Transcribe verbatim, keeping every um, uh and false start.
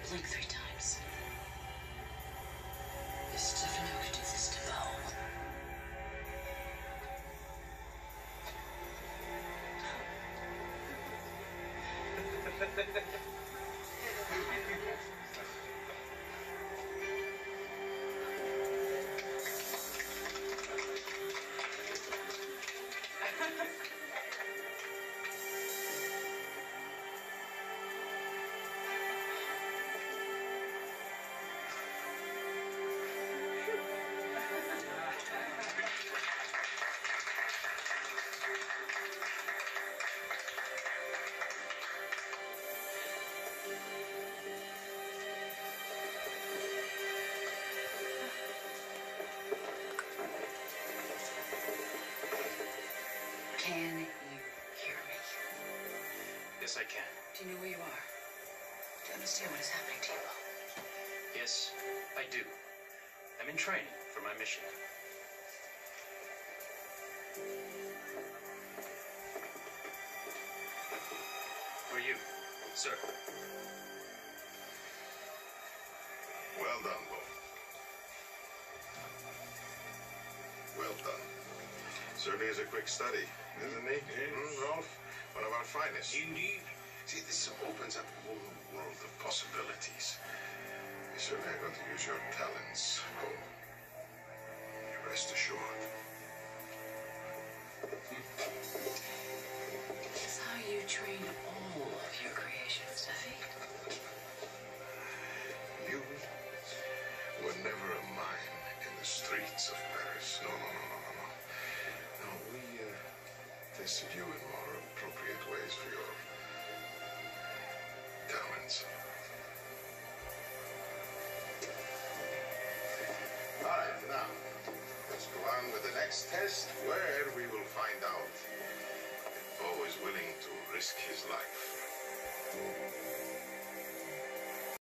blink three times. If Stefano could do this to Val. Can you hear me? Yes, I can. Do you know where you are? Do you understand what is happening to you? Yes, I do. I'm in training for my mission. Who are you, sir? Well done, Bo. Well done. Certainly is a quick study, isn't he? Yes. Mm, Rolf? One of our finest. Indeed. See, this opens up a whole new world of possibilities. You certainly are going to use your talents, Bo. Rest assured. That's how you train all of your creations, Steffi. You were never a mine in the streets of Paris. No, no, no, no, no, no. No, we uh, tested you in more appropriate ways for your talents. All right, now, let's go on with the next test, where we will find out if Bo is willing to risk his life.